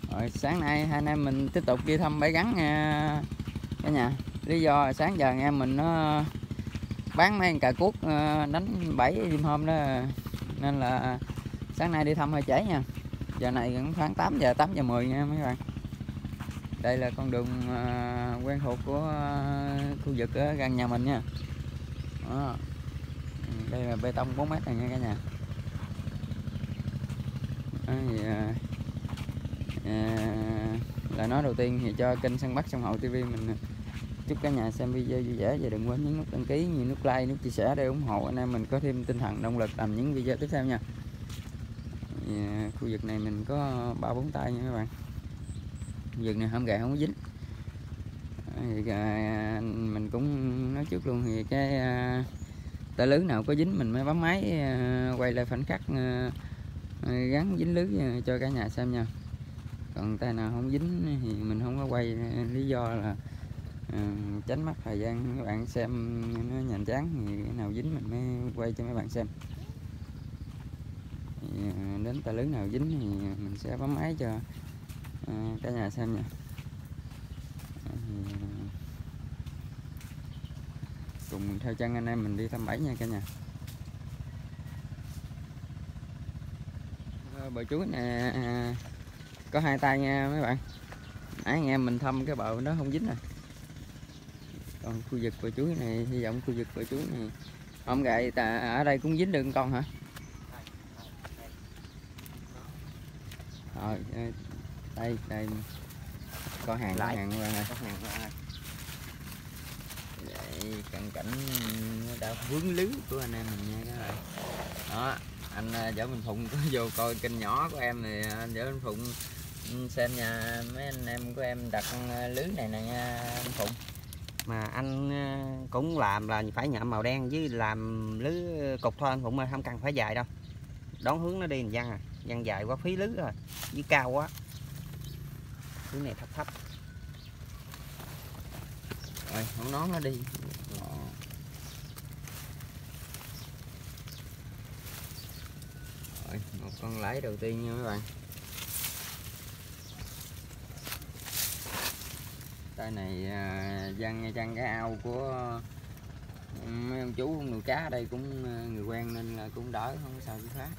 Rồi sáng nay hai anh em mình tiếp tục đi thăm bãi gắn nha cả nhà. Lý do sáng giờ anh em mình nó bán mấy con cà cuốc đánh bẫy đêm hôm đó, nên là sáng nay đi thăm hơi trễ nha. Giờ này cũng khoảng 8 giờ 10 nha mấy bạn. Đây là con đường quen thuộc của khu vực ở gần nhà mình nha. Đó. Đây là bê tông 4 mét này nha cả nhà. Đó, thì, lời nói đầu tiên thì cho kênh Săn Bắt Sông Hậu TV mình chúc cả nhà xem video vui vẻ và đừng quên nhấn nút đăng ký, như nút like, nút chia sẻ để ủng hộ anh em mình có thêm tinh thần động lực làm những video tiếp theo nha. Thì, khu vực này mình có 3-4 tay nha các bạn. Khu vực này hổng gà không có dính. Thì, mình cũng nói trước luôn thì cái tay lưới nào có dính mình mới bấm máy quay lại khoảnh khắc gắn dính lưới cho cả nhà xem nha. Còn tay nào không dính thì mình không có quay, lý do là tránh mất thời gian các bạn xem nó nhàm chán, thì cái nào dính mình mới quay cho mấy bạn xem. Thì, đến tay lưới nào dính thì mình sẽ bấm máy cho cả nhà xem nha. Cùng theo chân anh em mình đi thăm bẫy nha cả nhà. Bờ chuối nè có 2 tay nha mấy bạn. Nãy anh em mình thăm cái bờ đó không dính rồi. Còn khu vực bờ chuối này, hy vọng khu vực bờ chuối này không gậy ở đây cũng dính được con hả? Rồi đây có hàng lại hàng rồi nè. Đây cận cảnh nó đã vướng lưới của anh em mình nha các bạn. Đó, anh Võ Minh Phụng có vô coi kênh nhỏ của em thì anh Võ Minh Phụng xem nha, mấy anh em của em đặt lưới này nè nha anh Phụng. Mà anh cũng làm là phải nhậm màu đen với làm lưới cục thôi anh Phụng ơi, không cần phải dài đâu. Đón hướng nó đi mình văng văng dài quá phí lưới rồi, với cao quá. Lưới này thấp. Rồi không nón nó đi. Rồi một con lái đầu tiên nha mấy bạn. Tay này văng cái ao của mấy ông chú nuôi cá ở đây cũng người quen nên là cũng đỡ, không có sao chứ phá.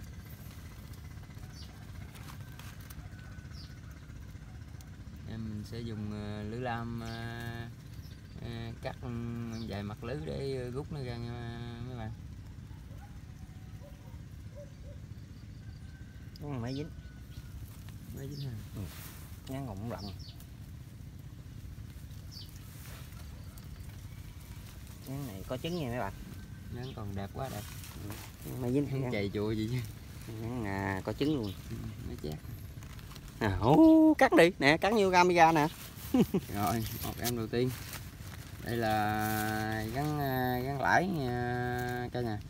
Em mình sẽ dùng lưới lam cắt vài mặt lưới để rút nó ra nha mấy bạn. Đúng là máy dính Ha. ngắn ngụm rộng. Ngắn này có trứng nha mấy bạn. Ngắn còn đẹp quá đẹp. Máy dính Ngắn chày chùa gì chứ. Ngắn có trứng luôn. Nó chát. Cắt đi nè, cắt như camera nè. Rồi một em đầu tiên. Đây là gắn lãi nha cả nhà.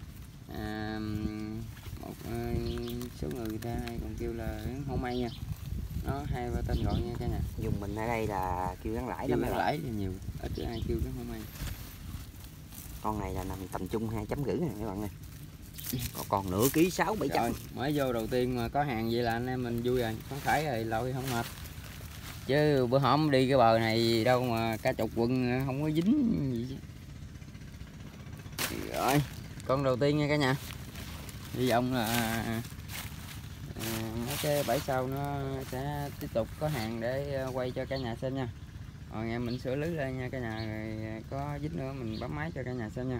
Một số người ta hay còn kêu là hổ may nha. Nó 2-3 tên gọi nha cả nhà. Dùng mình ở đây là kêu gắn lãi đó Kêu mấy gắn bạn. lãi thì nhiều, ít ai kêu cái hổ may. Con này là nằm tầm trung 2,5 này các bạn ơi. Còn nửa ký 6-7 trăm. Mới vô đầu tiên mà có hàng vậy là anh em mình vui rồi, phấn khởi rồi, lội không mệt. Chứ bữa hổm đi cái bờ này đâu mà cả chục quần không có dính gì chứ. Rồi con đầu tiên nha cả nhà. Hy vọng là mấy cái bẫy sau nó sẽ tiếp tục có hàng để quay cho cả nhà xem nha. Rồi em mình sửa lưới lên nha cả nhà, rồi có dính nữa mình bấm máy cho cả nhà xem nha.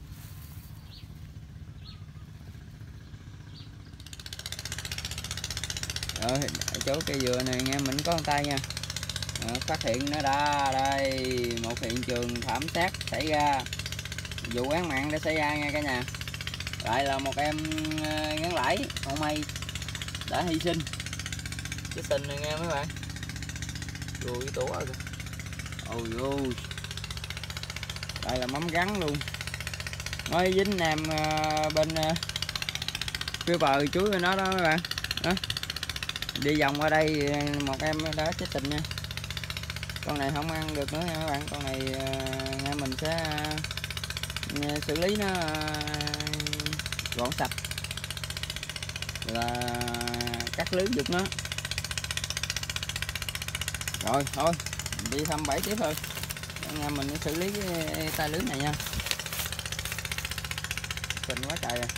Rồi ở chỗ cây dừa này nghe mình có con tay nha. Phát hiện nó đã đây, một hiện trường thảm sát xảy ra, vụ án mạng đã xảy ra nha cả nhà. Lại là một em ngắn lãi hổ may đã hy sinh. Cái tình này nghe mấy bạn. Rồi tổ rồi. Ôi ôi. Đây là mắm gắn luôn. Mới dính em bên phía bờ chuối bên đó đó mấy bạn. Đó. Đi vòng qua đây một em đã chết tình nha. Con này không ăn được nữa nha các bạn. Con này nghe mình sẽ xử lý nó gọn sạch là cắt lưới giật nó. Rồi thôi đi thăm bẫy tiếp thôi, anh em mình xử lý cái tay lưới này nha, kinh quá trời rồi.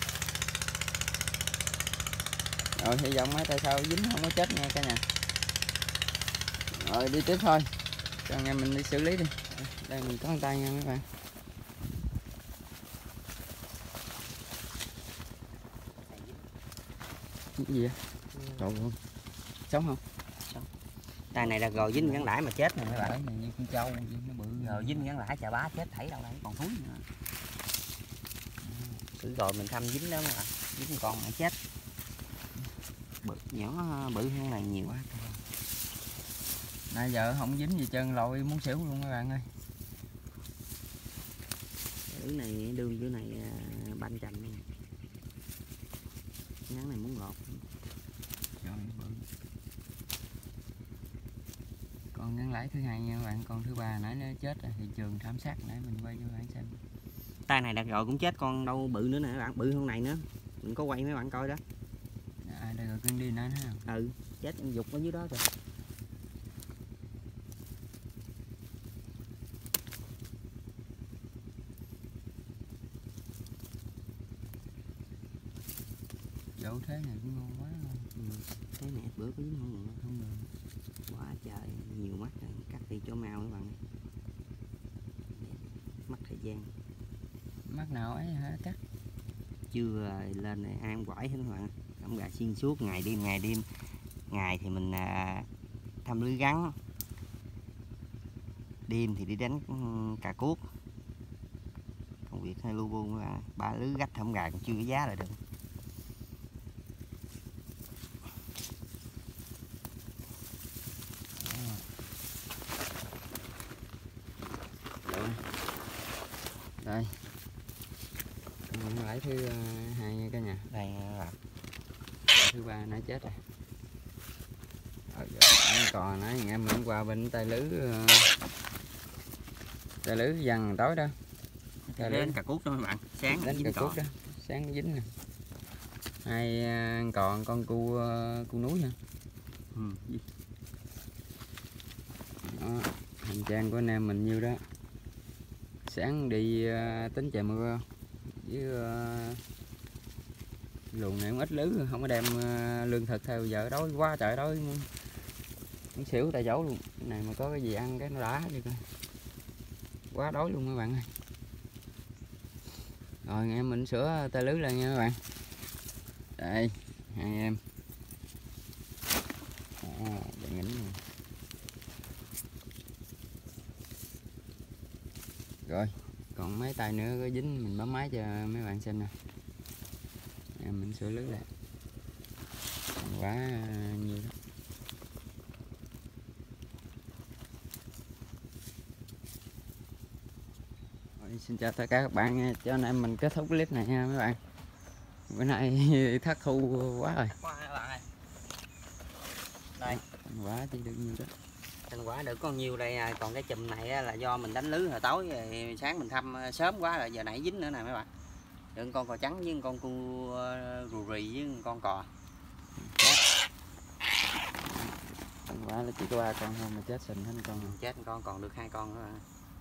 Rồi hy vọng mấy tay sau dính không có chết nha cả nhà. Rồi đi tiếp thôi, cho anh em mình đi xử lý đi. Đây mình có con tay nha mấy bạn. Cái gì vậy? Trời ơi, sống không? Tay này là gò dính gắn lãi mà chết nè mấy bạn. Cái này như con trâu vậy, nó bự Gò dính gắn lãi chà bá chết thảy đâu đây còn thúi nữa. Cứ rồi mình thăm dính đó mấy bạn, dính con lại chết. Bự nhỏ bự hơn này nhiều quá. Nãy giờ không dính gì trơn, lội muốn xỉu luôn các bạn ơi. Cái này đương dưới này banh chành này. Ngắn này muốn ngọt. Trời bự. Con ngắn lãi thứ hai nha các bạn, con thứ ba nãy nó chết rồi, hiện trường thảm sát nãy mình quay cho các bạn xem. Tay này đặt rồi cũng chết con đâu bự nữa nè các bạn, bự hơn này nữa. Mình có quay mấy bạn coi đó. Đây rồi cưng đi nữa ha. Ừ, chết em dục ở dưới đó rồi. Dẫu thế này cũng ngon quá luôn. Thế này bữa có dính không? Không được. Quá trời, nhiều mắt rồi, cắt thì cho màu các bạn. Mất thời gian. Mắt nào ấy hả cắt? Chưa lên này ai cũng quải hết các bạn. Cắm gà xuyên suốt ngày đêm ngày đêm. Ngày thì mình thăm lưới gắn. Đêm thì đi đánh cà cuốc. Công việc hay lu bu các bạn. 3 lưới gách thăm gà còn chưa có giá lại được. Đây lãi thứ hai nha cả nhà. Đây là thứ ba nó chết rồi. Còn nãy anh em mình qua bên tay lưới dằn tối đó. đến cà cuốc đó mấy bạn, sáng đến cà cuốc đó, sáng dính nè. Hai còn con cu núi hả? Đó, hành trang của anh em mình nhiêu đó. Sáng đi tính trời mưa với luồng này cũng ít lưới, không có đem lương thực theo, giờ đói quá trời, đói muốn xỉu tại chỗ luôn. Cái này mà có cái gì ăn cái nó đã vậy coi, quá đói luôn các bạn ơi. Rồi em mình sửa tay lưới lên nha các bạn. Đây hai em đừng nghỉnh luôn. Rồi còn mấy tay nữa có dính mình bấm máy cho mấy bạn xem nè. Em mình sửa lưới lại quá nhiều đó. Rồi, xin chào tất cả các bạn nha, cho anh em mình kết thúc clip này nha mấy bạn. Bữa nay thất thu quá rồi. Đây Quá chỉ được nhiêu đó. thành quả được có nhiêu đây, còn cái chùm này là do mình đánh lưới hồi tối rồi, sáng mình thăm sớm quá rồi giờ nãy dính nữa nè mấy bạn. Được con cò trắng với con cu rù rì với con cò. Thành quả là chỉ có 3 con thôi mà chết sình hết con rồi. Chết con còn được 2 con nữa.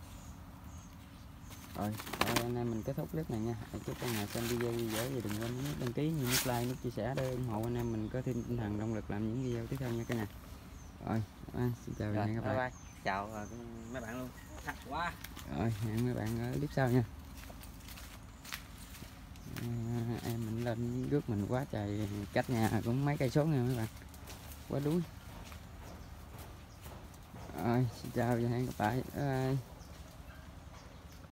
Rồi anh em mình kết thúc clip này nha. Chúc các nhà xem video vui vẻ và đừng quên nhấn đăng ký, nút like, nút chia sẻ để ủng hộ anh em mình có thêm tinh thần động lực làm những video tiếp theo nha cả nhà. Rồi xin chào Rồi, các bạn. bye. Chào mấy bạn luôn. Thắt quá. Rồi hẹn mấy bạn ở clip sau nha. Em mình lên rước mình quá trời, cách nhà cũng mấy cây số nha mấy bạn, quá đuối. Rồi xin chào và hẹn gặp lại. Bye.